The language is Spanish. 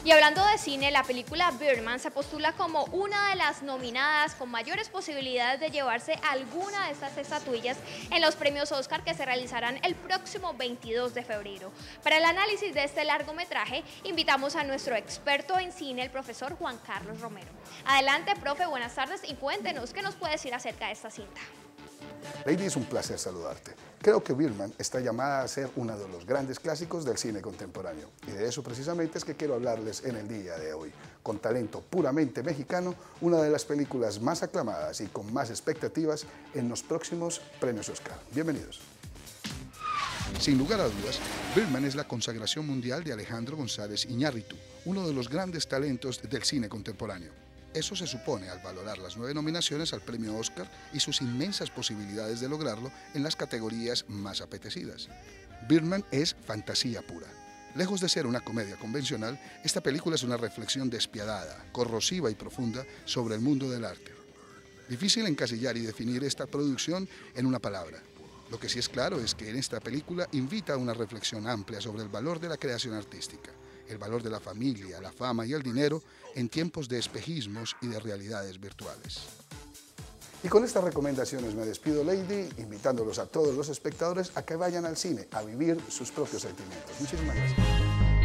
Y hablando de cine, la película Birdman se postula como una de las nominadas con mayores posibilidades de llevarse alguna de estas estatuillas en los premios Oscar que se realizarán el próximo 22 de febrero. Para el análisis de este largometraje, invitamos a nuestro experto en cine, el profesor Juan Carlos Romero. Adelante, profe, buenas tardes y cuéntenos qué nos puede decir acerca de esta cinta. Lady, es un placer saludarte. Creo que Birdman está llamada a ser uno de los grandes clásicos del cine contemporáneo. Y de eso precisamente es que quiero hablarles en el día de hoy. Con talento puramente mexicano, una de las películas más aclamadas y con más expectativas en los próximos premios Oscar. Bienvenidos. Sin lugar a dudas, Birdman es la consagración mundial de Alejandro González Iñárritu, uno de los grandes talentos del cine contemporáneo. Eso se supone al valorar las 9 nominaciones al premio Oscar y sus inmensas posibilidades de lograrlo en las categorías más apetecidas. Birdman es fantasía pura. Lejos de ser una comedia convencional, esta película es una reflexión despiadada, corrosiva y profunda sobre el mundo del arte. Difícil encasillar y definir esta producción en una palabra. Lo que sí es claro es que en esta película invita a una reflexión amplia sobre el valor de la creación artística, el valor de la familia, la fama y el dinero en tiempos de espejismos y de realidades virtuales. Y con estas recomendaciones me despido, Lady, invitándolos a todos los espectadores a que vayan al cine a vivir sus propios sentimientos. Muchísimas gracias.